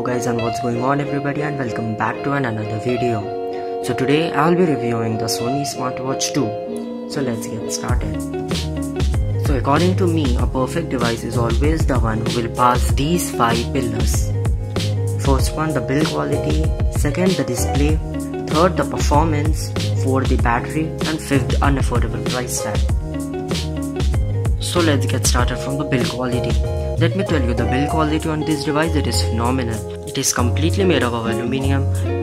guys, and what's going on everybody, and welcome back to another video. So today I'll be reviewing the Sony Smartwatch 2. So let's get started. So according to me, a perfect device is always the one who will pass these 5 pillars. First one, the build quality, second the display, third the performance, fourth the battery, and fifth the unaffordable price tag. So let's get started from the build quality. Let me tell you, the build quality on this device, it is phenomenal. It is completely made of aluminum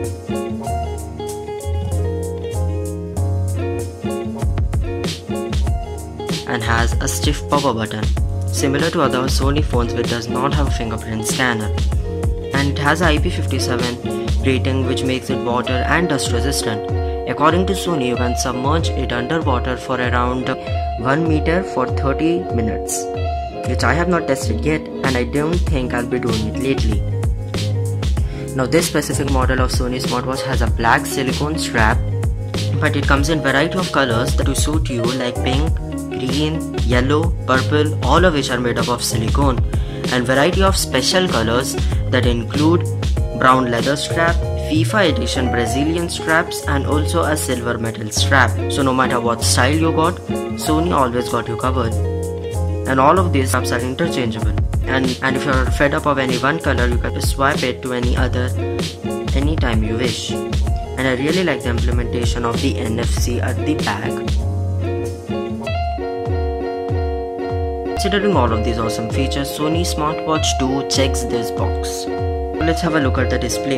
and has a stiff power button, similar to other Sony phones which does not have a fingerprint scanner. And it has a IP57 rating which makes it water and dust resistant. According to Sony, you can submerge it underwater for around 1 meter for 30 minutes, which I have not tested yet, and I don't think I'll be doing it lately. Now this specific model of Sony Smartwatch has a black silicone strap, but it comes in variety of colors that will suit you, like pink, green, yellow, purple, all of which are made up of silicone, and variety of special colors that include brown leather strap, FIFA edition Brazilian straps, and also a silver metal strap. So no matter what style you got, Sony always got you covered. And all of these straps are interchangeable, and if you're fed up of any one color, you can swap it to any other anytime you wish. And I really like the implementation of the NFC at the back. Considering all of these awesome features, Sony Smartwatch 2 checks this box. Let's have a look at the display.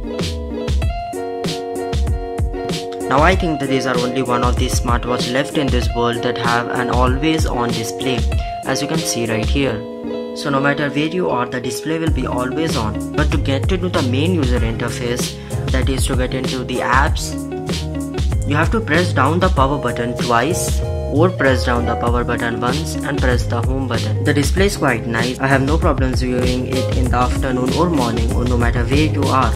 Now I think that these are only one of these smartwatches left in this world that have an always on display, as you can see right here. So no matter where you are, the display will be always on. But to get into the main user interface, that is to get into the apps, you have to press down the power button twice, or press down the power button once and press the home button. The display is quite nice. I have no problems viewing it in the afternoon or morning, or no matter where you are.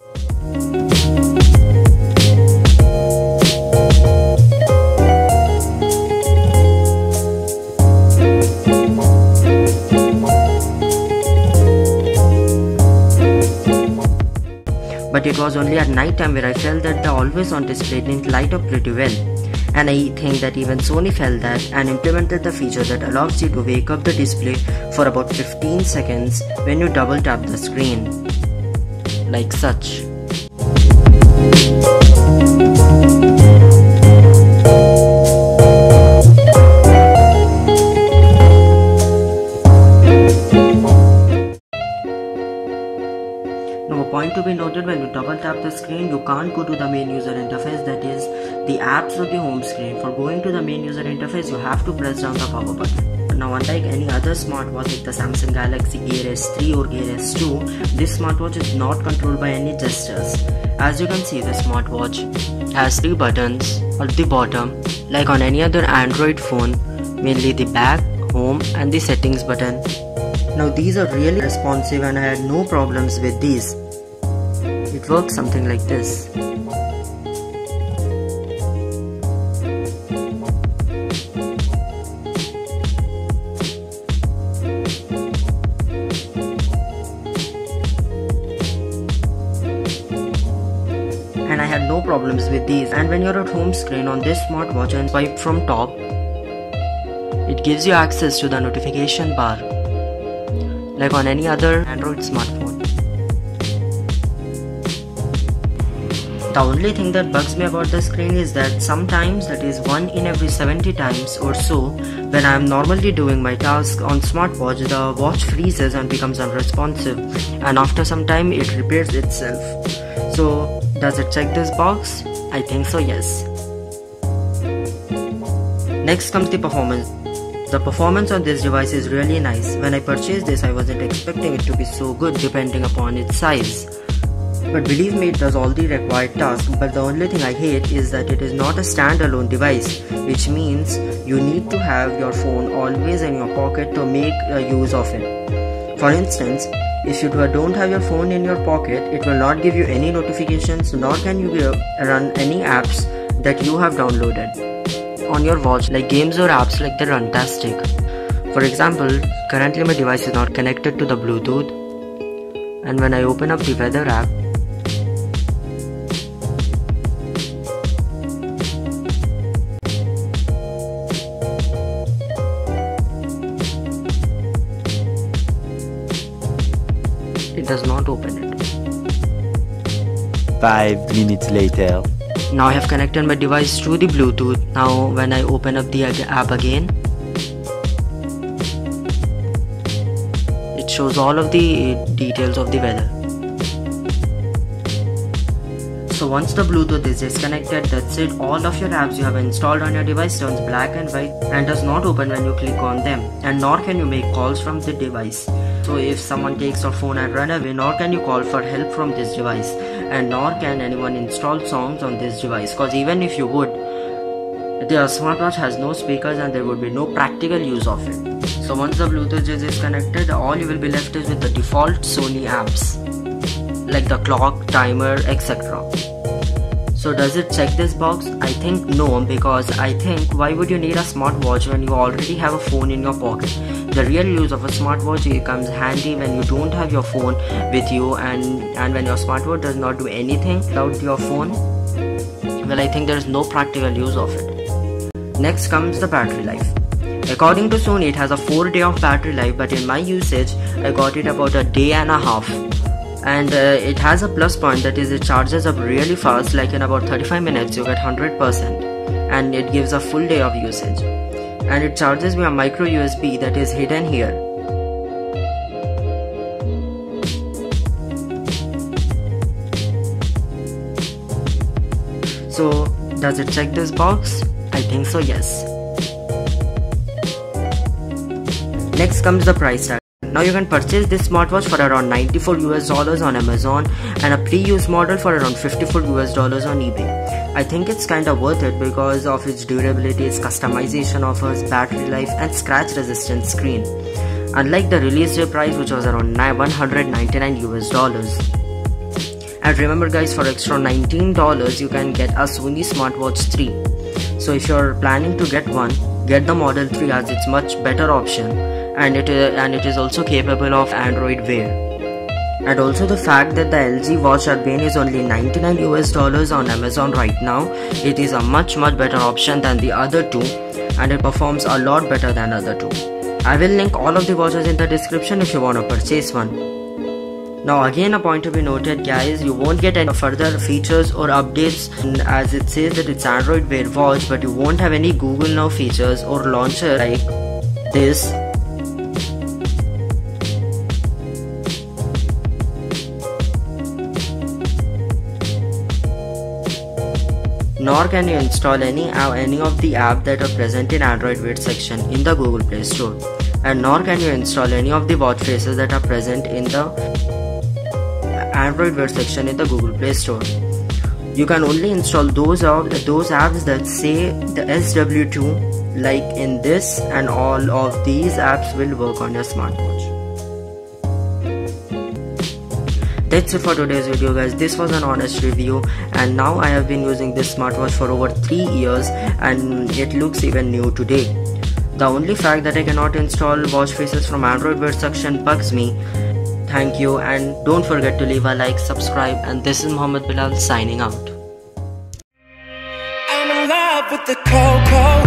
But it was only at night time where I felt that the always on display didn't light up pretty well. And I think that even Sony felt that and implemented the feature that allows you to wake up the display for about 15 seconds when you double tap the screen, like such. Now a point to be noted, when you double tap the screen, you can't go to the main user interface, that is the apps or the home screen. For going to the main user interface, you have to press down the power button. Now unlike any other smartwatch like the Samsung Galaxy Gear S3 or Gear S2, this smartwatch is not controlled by any gestures. As you can see, the smartwatch has 3 buttons at the bottom, like on any other Android phone, mainly the back, home and the settings button. Now these are really responsive and I had no problems with these. It works something like this. And I had no problems with these. And when you're at home screen on this smartwatch and swipe from top, it gives you access to the notification bar, like on any other Android smartphone. The only thing that bugs me about the screen is that sometimes, that is 1 in every 70 times or so, when I am normally doing my task on smartwatch, the watch freezes and becomes unresponsive, and after some time it repairs itself. So does it check this box? I think so, yes. Next comes the performance. The performance on this device is really nice. When I purchased this, I wasn't expecting it to be so good depending upon its size. But believe me, it does all the required tasks. But the only thing I hate is that it is not a standalone device, which means you need to have your phone always in your pocket to make use of it. For instance, if you don't have your phone in your pocket, it will not give you any notifications, nor can you run any apps that you have downloaded on your watch, like games or apps like the Runtastic. For example, currently my device is not connected to the Bluetooth, And when I open up the weather app, it does not open it. 5 minutes later. Now I have connected my device to the Bluetooth. Now when I open up the app again, it shows all of the details of the weather. So once the Bluetooth is disconnected, that's it. All of your apps you have installed on your device turns black and white and does not open when you click on them, and nor can you make calls from the device. So if someone takes your phone and run away, nor can you call for help from this device, and nor can anyone install songs on this device, because even if you would, the smartwatch has no speakers and there would be no practical use of it. So once the Bluetooth is disconnected, all you will be left is with the default Sony apps like the clock, timer, etc. So does it check this box? I think no, because I think why would you need a smartwatch when you already have a phone in your pocket? The real use of a smartwatch comes handy when you don't have your phone with you, and when your smartwatch does not do anything without your phone. Well, I think there is no practical use of it. Next comes the battery life. According to Sony, it has a 4-day of battery life, but in my usage, I got it about a day and a half. And it has a plus point, that is it charges up really fast, like in about 35 minutes you get 100%, and it gives a full day of usage. And it charges via micro USB that is hidden here. So does it check this box? I think so, yes. Next comes the price tag. Now you can purchase this smartwatch for around $94 on Amazon and a pre-used model for around $54 on eBay. I think it's kinda worth it because of its durability, its customization offers, battery life and scratch resistant screen. Unlike the release day price, which was around $199. And remember guys, for extra $19 you can get a Sony Smartwatch 3. So if you're planning to get one, get the Model 3 as it's much better option. And it is also capable of Android Wear. And also the fact that the LG Watch URBANE is only $99 on Amazon right now, it is a much better option than the other two, and it performs a lot better than other two. I will link all of the watches in the description if you want to purchase one. Now again, a point to be noted guys, you won't get any further features or updates, as it says that it's Android Wear watch, but you won't have any Google Now features or launcher like this. Nor can you install any of the apps that are present in Android Wear section in the Google Play Store, and nor can you install any of the watch faces that are present in the Android Wear section in the Google Play Store. You can only install those apps that say the SW2, like in this, and all of these apps will work on your smartwatch. That's it for today's video guys. This was an honest review, and now I have been using this smartwatch for over 3 years and it looks even new today. The only fact that I cannot install watch faces from Android Wear section bugs me. Thank you, and don't forget to leave a like, subscribe, and this is Mohammed Bilal signing out. I'm in love with the cocoa.